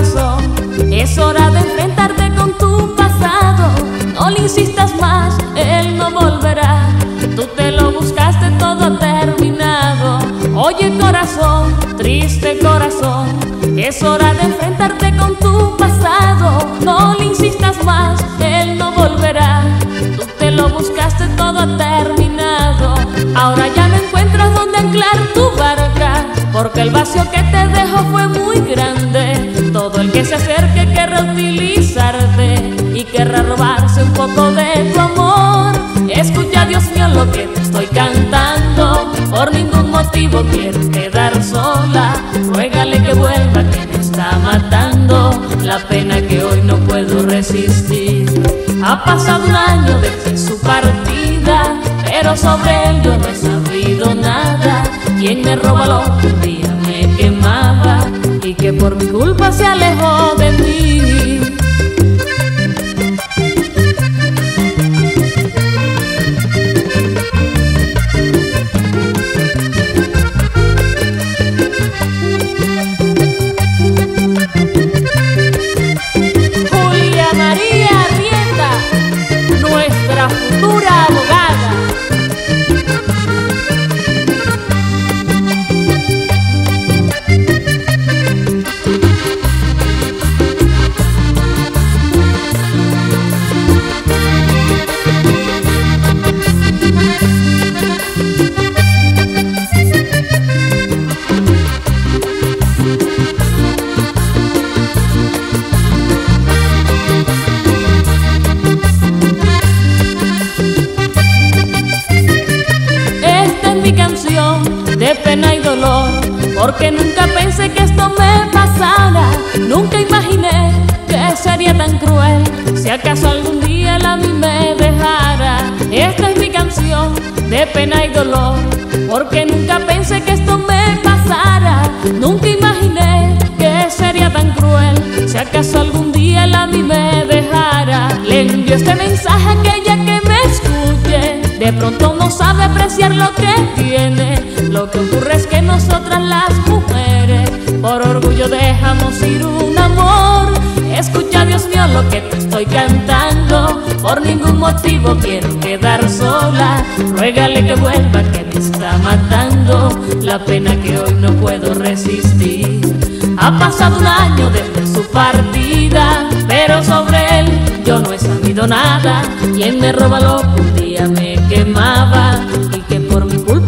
corazón, es hora de enfrentarte con tu pasado. No le insistas más, él no volverá. Tú te lo buscaste, todo terminado. Oye corazón, triste corazón, es hora de enfrentarte con tu pasado. No le insistas más, él no volverá. Tú te lo buscaste, todo terminado. Ahora ya no encuentras dónde anclar tu barca, porque el vacío que te dejó fue muy grande. Todo el que se acerque querrá utilizarte y querrá robarse un poco de tu amor. Escucha, Dios mío, lo que te estoy cantando. Por ningún motivo quiero quedar sola. Ruégale que vuelva, que me está matando la pena que hoy no puedo resistir. Ha pasado un año desde su partida, pero sobre él yo no he sabido nada. Quien me roba lo que un día me quemaba y que por mi culpa se alejó de mí. Julia María Arrieta, nuestra futura abogada. De pena y dolor, porque nunca pensé que esto me pasara. Nunca imaginé que sería tan cruel, si acaso algún día él a mí me dejara. Esta es mi canción de pena y dolor, porque nunca pensé que esto me pasara. Nunca imaginé que sería tan cruel, si acaso algún día él a mí me dejara. Le envío este mensaje a aquella que me escuche. De pronto no sabe apreciar lo que tiene. Lo que ocurre es que nosotras las mujeres por orgullo dejamos ir un amor. Escucha, Dios mío, lo que te estoy cantando. Por ningún motivo quiero quedar sola. Ruégale que vuelva, que me está matando la pena que hoy no puedo resistir. Ha pasado un año desde su partida, pero sobre él yo no he sabido nada. Quien me roba lo que un día me quemaba y que por mi culpa